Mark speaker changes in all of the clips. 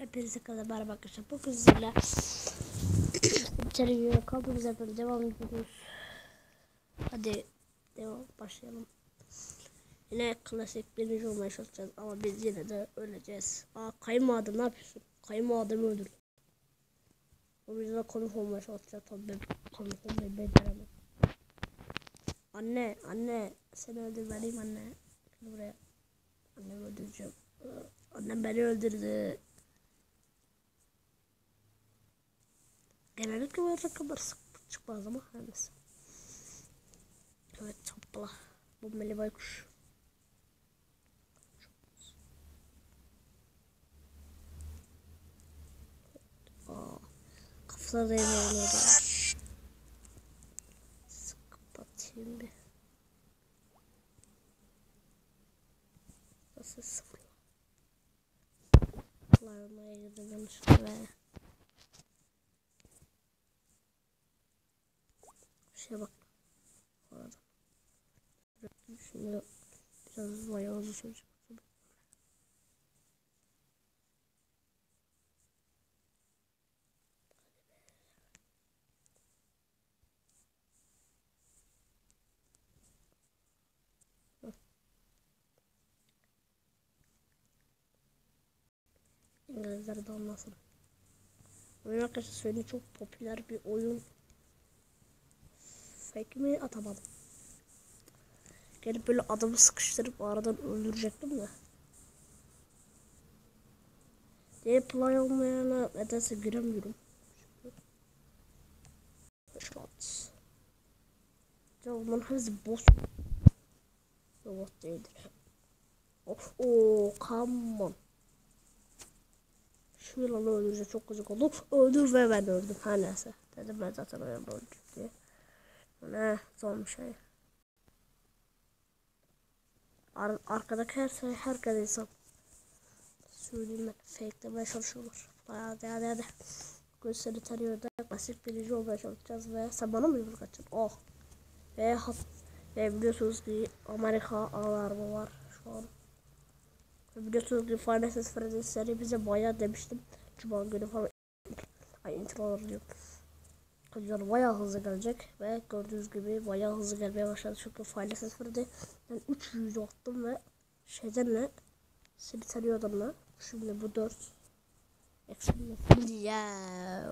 Speaker 1: Hepinize kadar merhaba arkadaşlar. Bugün sizlerle içeriye kaldığımız yerden devam ediyoruz. Hadi başlayalım. Yine klasik birinci olmaya çalışacağız ama biz yine de öleceğiz. Kayınvalide ne yapıyorsun? Kayınvalidemi öldürdüm. O yüzden konuk olmaya çalışacağız. Tabii ben konuk olmayı beceremem. Anne seni öldürmeliyim anne. Şimdi buraya. Annemi öldüreceğim. Annem beni öldürdü. Genellikle böyle rakamlar çıkmaz ama her neyse. Evet topla. Bombeli baykuş. Kafasına değmeyelim orada. Kapatayım bir. Nasıl sıfır? Larmaya girdim yanlışlıkla ve şeye bak. Orada. Şimdi biraz bayağı uzun sürecek. İngilizler de anlasın. Oyun arkadaşlar söyleyeyim, çok popüler bir oyun. Fake mi atamadım. Gelip böyle adamı sıkıştırıp aradan öldürecektim de. Diye play olmayana nedense giremiyorum. Shot. Ya bunların hepsi boss. Robot değildir. Come on. Şu yılanı öldürünce çok gıcık oldum. Öldür ve ben öldüm. Her neyse. Dedim ben zaten öldüm diye. Ne zor bir şey. Arkadaki herkes insan. Söyleyeyim ben. Fake'lemeye çalışıyorlar. Hadi. Gösteri tanıyor da basit birinci olmaya çalışacağız ve sen bana mı yumruk atacaksın? Oh. Ve biliyorsunuz ki Amerika alarmı var şu an. Ve biliyorsunuz ki Final Fantasy seri bize bayağı demiştim. Cuma günü falan. Introlar diyor. Oyuncular bayağı hızlı gelecek ve gördüğünüz gibi bayağı hızlı gelmeye başladı. Çünkü Final Fantasy'de ben 3 yüzü attım ve şeydenle seni tanıyordumla. Şimdi bu 4 Şimdi ya.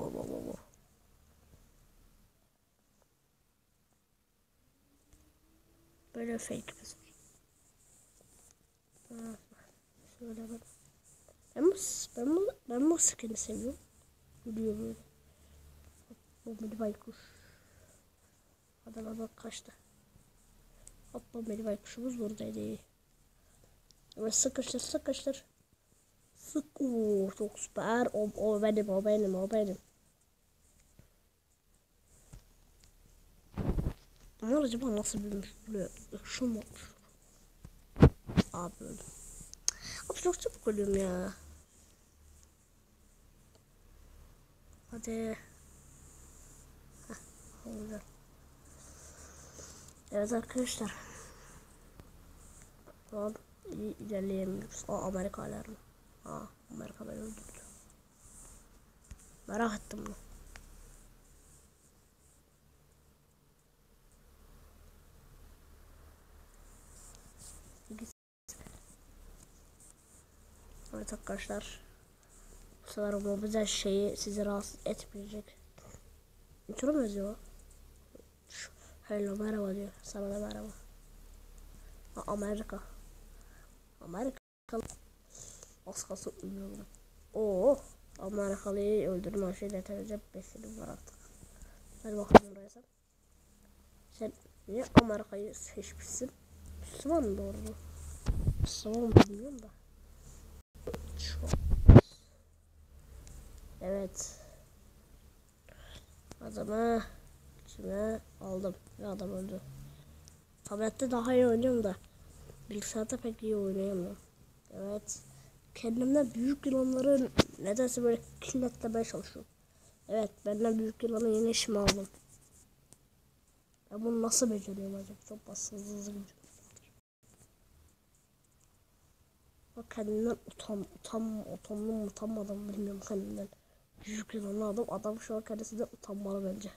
Speaker 1: Böyle fake mesela. Şöyle bak. Ben bu skin'i seviyorum. Gülüyor böyle. Bombeli baykuş. Adama bak kaçtı. Hop bombeli baykuşumuz buradaydı. Ama sıkıştır. Sık. Çok süper. O benim. Bunlar acaba nasıl büyümüş? Böyle şu mu olmuş? Abi öyle. Abi çok çabuk ölüyorum ya. Hadi. Olacak. Evet arkadaşlar. Şu an ilerleyemiyoruz. Amerika alarmı. Amerika beni öldürdü. Merak ettim bunu. Evet arkadaşlar. Bu sefer o güzel şeyi sizi rahatsız etmeyecek. Intro mu yazıyor? Hello merhaba diyor. Sana da merhaba. Amerika. Az kalsın uyuyorum. Amerikalıyı öldürme şey yeterince besinim var artık. Hadi bakalım buraya sen. Sen niye Amerika'yı seçmişsin? Müslüman mı doğru mu? Müslüman mı bilmiyorum da. Çok. Evet. Adamı içime aldım ve adam öldü. Tablette daha iyi oynuyorum da bilgisayarda pek iyi oynayamıyorum. Evet. Kendimden büyük yılanları nedense böyle kilitlemeye çalışıyorum. Evet, benden büyük yılanı yine işime aldım. Ben bunu nasıl beceriyorum acaba? Çok basit hızlı gidiyorum. Kendinden utanmadım bilmiyorum kendinden. Küçükken anladım. Adam şu an kendisinden utanmalı bence.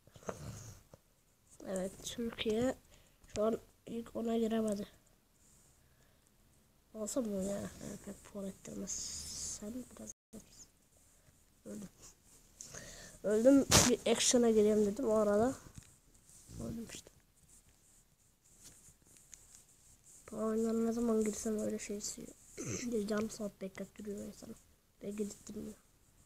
Speaker 1: Evet, Türkiye şu an ilk ona giremedi. Olsa mı ya? Evet, pek puan ettirmez. Sen biraz öldüm. Öldüm, bir action'a gireyim dedim, o arada öldüm işte. Oyunlara ne zaman girsem öyle şey istiyor. Yarım saat beklettiriyor insanı. Ve gidittirmiyor.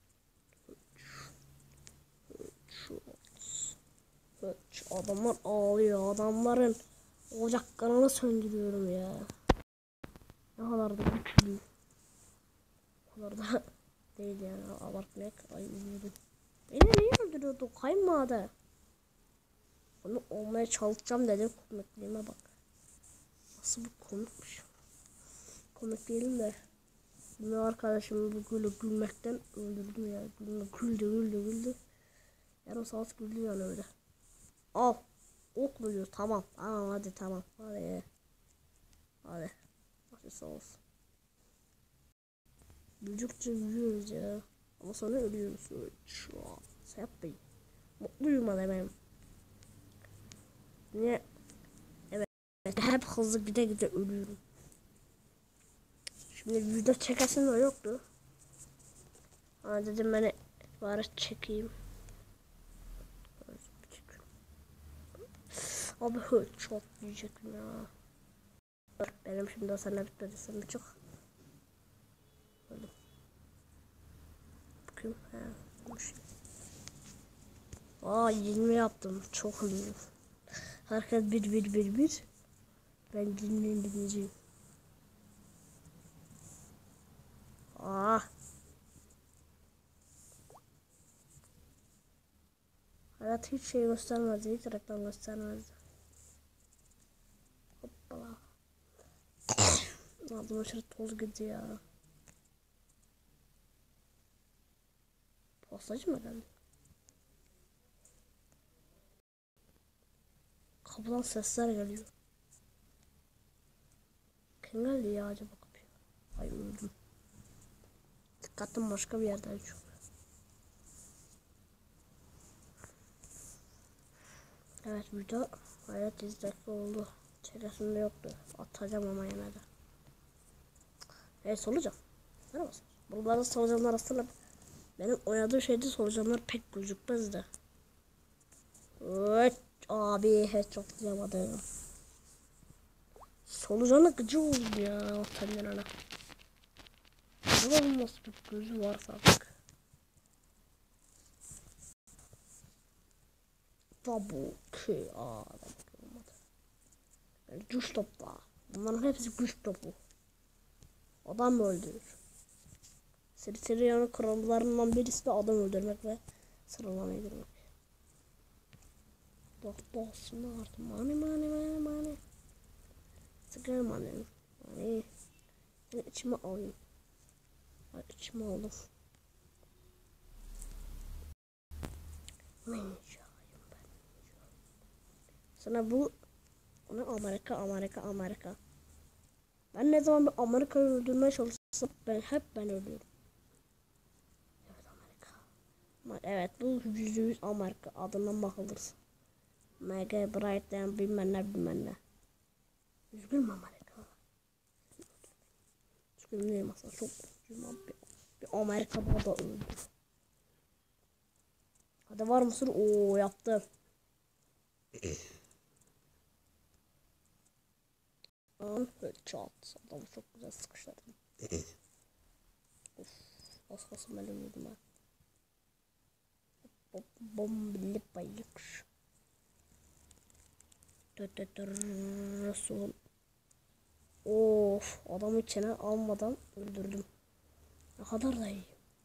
Speaker 1: Adamlar ağlıyor. Adamların ocaklarını söndürüyorum ya. Ne kadar da güçlü. O kadar da değil yani. Abartmak. Ay üzüldüm. Beni niye öldürüyordu? Kayınmadı. Onu olmaya çalışacağım dedim. Komikliğime bak. Nasıl bu komikmiş. Komik değilim de. Bir arkadaşımı bu gülmekten öldürdüm ya. Güldü. Yarım saat güldü yani öyle. Al. Ok mu diyor? Tamam. Tamam hadi tamam. Hadi. Hadi. Hadi sağ olsun. Büyüdükçe büyüyoruz ya. Ama sonra ölüyoruz. Şu an. Sen yapmayın. Mutluyum hadi benim. Niye? Evet. Hep hızlı gide ölüyorum. Şimdi video çekesim de yoktu. Ama dedim beni bari çekeyim. Abi çok diyecektim ya. Benim şimdi o sene bitmedi, sen bir çık. Öldüm. Bakayım. He. Aa 20 yaptım. Çok hızlı. Herkes bir. Ben 20'nin birinciyim. Aa. Hayat hiç şey göstermezdi. Hiç reklam göstermezdi. Hoppala. Ağzıma aşırı toz gidiyor ya. Postacı mı geldi? Kapıdan sesler geliyor. Kim geldi ya acaba kapıya? Ay öldüm. Dikkatim başka bir yerden çünkü. Evet video hayat izlekli oldu. Çeresinde yoktu. Atacağım ama yine de. Solucan. Merhaba. Bunların solucanlar arasında benim oynadığım şeyde solucanlar pek gözükmezdi. Evet abi hiç çok yapamadım. Solucanı gıcı oldu ya kendine. Bakalım nasıl bir gözü varsa artık. Tabu ki olmadı. Yani güç topla. Bunların hepsi güç topu. Adam mı öldürür? Siriyanın kurallarından birisi de adam öldürmek ve sıralamaya girmek. Boss smart money. Sigara money. İçime alayım. İçime aldım. Sana bu onu Amerika. Ben ne zaman bir Amerika'yı öldürmeye çalışsam ben ölüyorum. Evet Amerika. Evet bu %100 Amerika adından bakılırsa. Mega Bright'ten bilmem ne. Üzgünüm Amerika. Üzgünüm değil aslında çok üzgünüm. Bir Amerika da öldü. Hadi var mısın? Oo yaptım. Çat. Adamı çok güzel sıkıştırdım. Of. Az kalsın ben ölüyordum ha. Bombili bayık. Resul. Of. Adamı içine almadan öldürdüm. Ne kadar da iyi.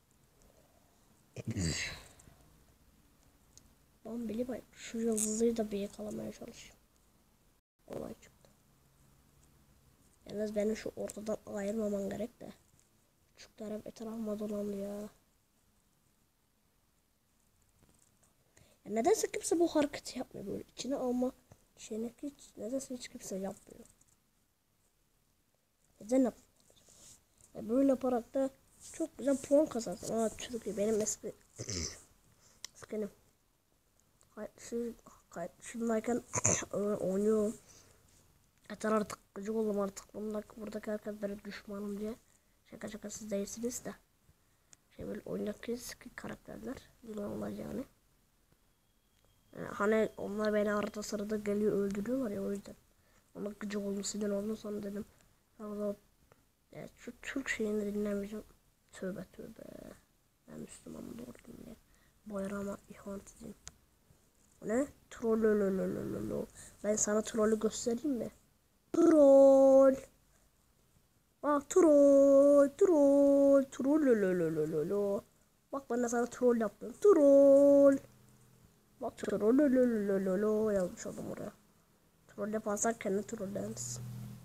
Speaker 1: Bombili bayık. Şu yıldızıyı da bir yakalamaya çalışayım. Olay çıktı. Yalnız benim şu ortadan ayırmaman gerek de. Çocuklar hep etrafıma dolandı ya. Nedense kimse bu hareketi yapmıyor böyle içine alma şeyini hiç nedense hiç kimse yapmıyor. Neden yapmıyor? Böyle yaparak da çok güzel puan kazansın. Aa Türkiye benim eski skinim. Şundayken oynuyorum. Yeter artık gıcık oldum artık. Buradaki herkes benim düşmanım diye. Şaka siz değilsiniz de. Böyle oyundaki karakterler. Yılanlar yani. Hani onlar beni arada sırada geliyor öldürüyorlar ya, o yüzden. Ona gıcık oldum, sinir oldum, sonra dedim. Evet, şu Türk şeyini dinlemeyeceğim. Tövbe. Ben Müslümanım, doğru dinle. Bayrağıma ihanet edeyim. Ne? Troll. Ben sana trolü göstereyim mi? Troll. Bak troll. Bak ben de sana troll yaptım. Troll. Bak troll yazmış oldum oraya. Troll yaparsan kendi trolleriniz.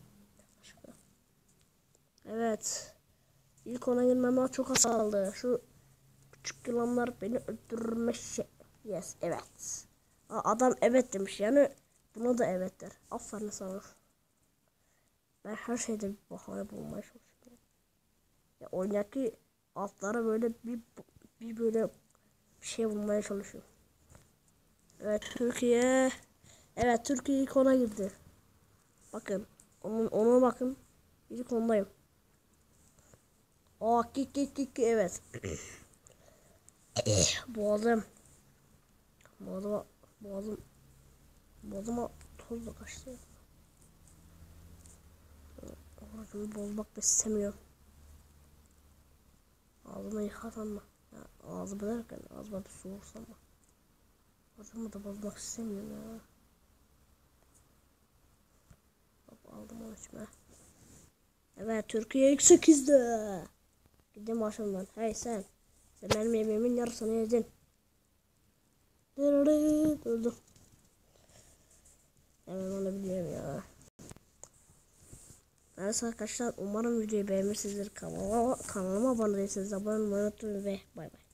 Speaker 1: Evet. İlk ona girmeme çok az kaldı. Şu küçük yılanlar beni öldürme şey. Yes, evet. Adam evet demiş yani. Buna da evet der. Aferin sana. Ben her şeyde bir bahane bulmaya çalışıyorum. Ya oynaki altlara böyle bir böyle bir şey bulmaya çalışıyorum. Evet Türkiye. Evet Türkiye ilk ona girdi. Bakın. Ona bakın. İlk ondayım. Aa kik evet. Boğazım. Boğazıma toz da kaçtı. Ağzımı bozmak da istemiyorum. Ağzımı yıkasam mı? Ya, ağzımı derken ağzıma bir su vursam mı? Ağzımı da bozmak istemiyorum ya. Hop, aldım onu içime. Evet Türkiye ilk 8'de. Gidin başımdan. Hey sen. Sen benim yemeğimin yarısını yedin. Öldüm. Hemen onu biliyorum ya. Evet arkadaşlar, umarım videoyu beğenmişsinizdir. Kanalıma abone değilseniz abone olmayı unutmayın ve bay bay.